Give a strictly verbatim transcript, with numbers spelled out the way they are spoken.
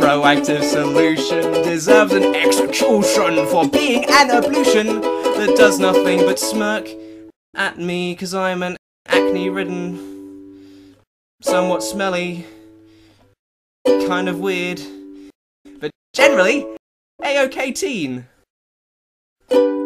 proactive solution deserves an execution for being an ablution that does nothing but smirk at me, cause I'm an acne-ridden, somewhat smelly, kind of weird, but generally a-okay teen.